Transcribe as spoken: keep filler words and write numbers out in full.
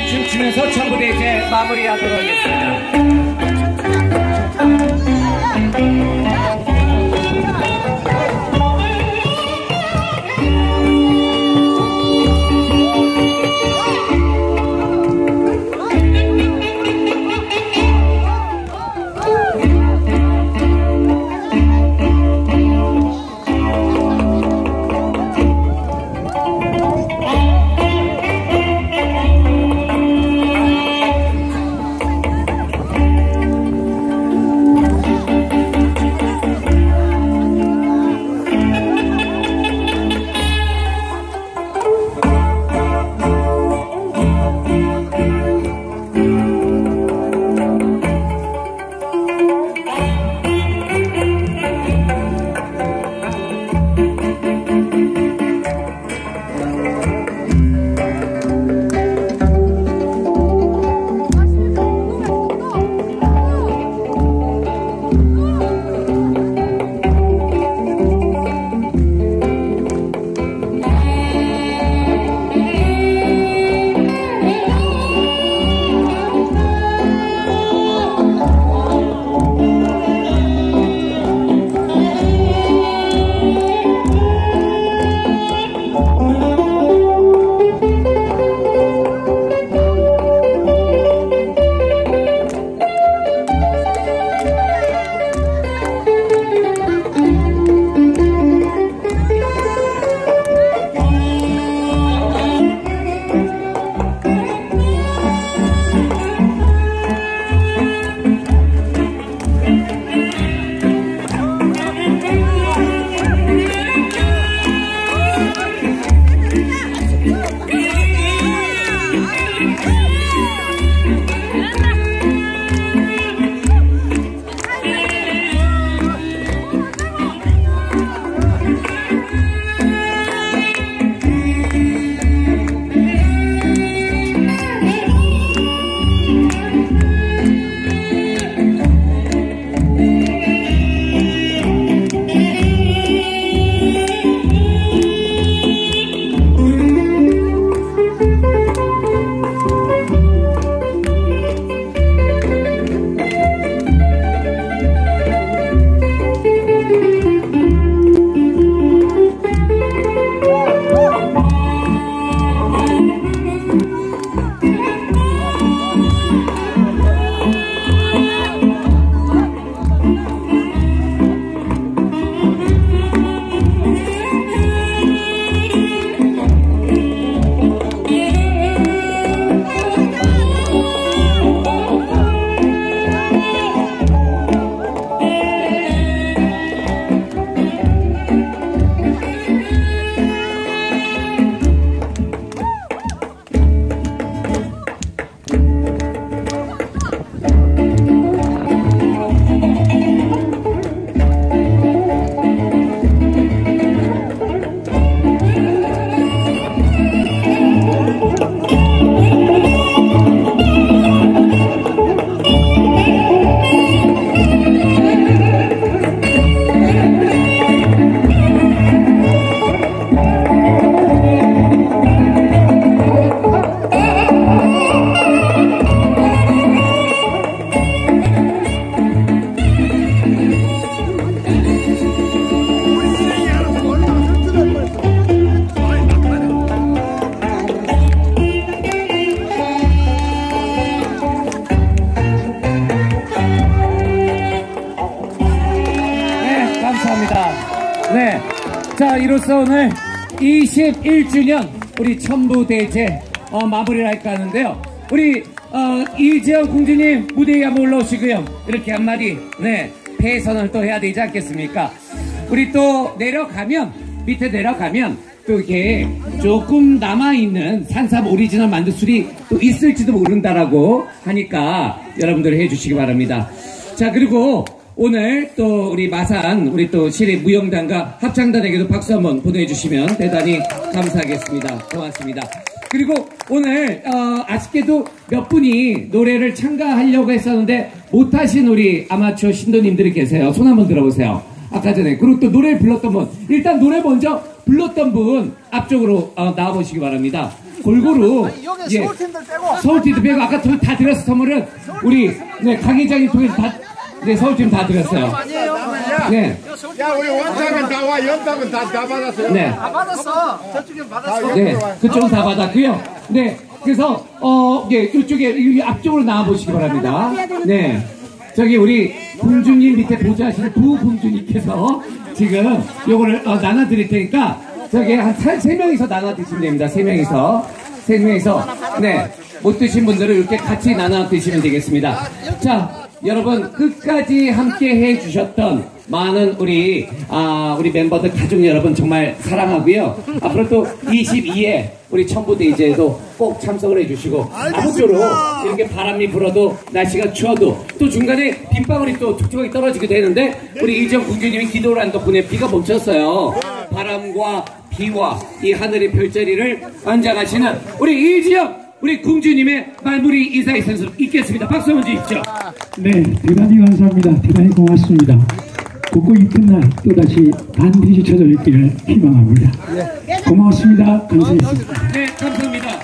춤추면서 천부대제 마무리하도록 하겠습니다. 네, 자 이로써 오늘 이십일 주년 우리 천부대제 어, 마무리를 할까 하는데요. 우리 어, 이재영 공주님 무대에 한번 올라오시고요. 이렇게 한마디 네 폐선을 또 해야 되지 않겠습니까? 우리 또 내려가면 밑에 내려가면 또 이렇게 조금 남아있는 산삼 오리지널 만두술이 또 있을지도 모른다라고 하니까 여러분들 해주시기 바랍니다. 자 그리고 오늘 또 우리 마산 우리 또 시립 무용단과 합창단에게도 박수 한번 보내주시면 대단히 감사하겠습니다. 고맙습니다. 그리고 오늘 어, 아쉽게도 몇 분이 노래를 참가하려고 했었는데 못하신 우리 아마추어 신도님들이 계세요. 손 한번 들어보세요. 아까 전에 그리고 또 노래를 불렀던 분 일단 노래 먼저 불렀던 분 앞쪽으로 어, 나와보시기 바랍니다. 골고루 여기 예, 서울팀들 빼고 서울팀도 빼고 아까 도- 다 드렸어 선물은 우리 네, 강 회장님 통해서 다 네, 서울팀 다 드렸어요. 네, 야, 우리 원탁은 다 와, 연탁은 다, 다 받았어요. 네, 다 받았어. 저쪽에 받았어. 네, 그쪽은 다 받았고요. 네, 그래서 어, 예, 이쪽에 이 앞쪽으로 나와 보시기 바랍니다. 네, 저기 우리 공주님 밑에 보좌하시는 부공주님께서 지금 요거를 어, 나눠 드릴 테니까 저기 한 세 명이서 나눠 드시면 됩니다. 세 명이서 세 명이서 네, 못 드신 분들은 이렇게 같이 나눠 드시면 되겠습니다. 자, 여러분 끝까지 함께 해주셨던 많은 우리 아 우리 멤버들 가족 여러분 정말 사랑하고요. 앞으로 또 이십이에 우리 첨부데이제에도 꼭 참석을 해주시고 아무쪼록 이렇게 바람이 불어도 날씨가 추워도 또 중간에 빗방울이 또 촉촉하게 떨어지기도 했는데 우리 이지영 공주님이 기도를 한 덕분에 비가 멈췄어요. 바람과 비와 이 하늘의 별자리를 안장하시는 우리 이지영 우리 공주님의 마무리 인사의 선수 있겠습니다. 박수 한번 주십시오. 네, 대단히 감사합니다. 대단히 고맙습니다. 걷고 이쁜 날 또다시 반드시 찾아뵙기를 희망합니다. 고맙습니다. 감사했습니다. 네, 감사합니다.